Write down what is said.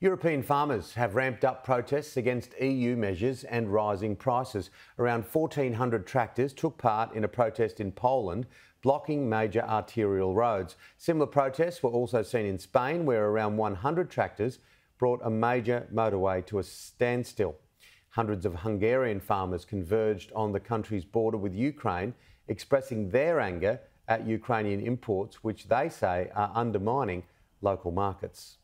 European farmers have ramped up protests against EU measures and rising prices. Around 1,400 tractors took part in a protest in Poland, blocking major arterial roads. Similar protests were also seen in Spain, where around 100 tractors brought a major motorway to a standstill. Hundreds of Hungarian farmers converged on the country's border with Ukraine, expressing their anger at Ukrainian imports, which they say are undermining local markets.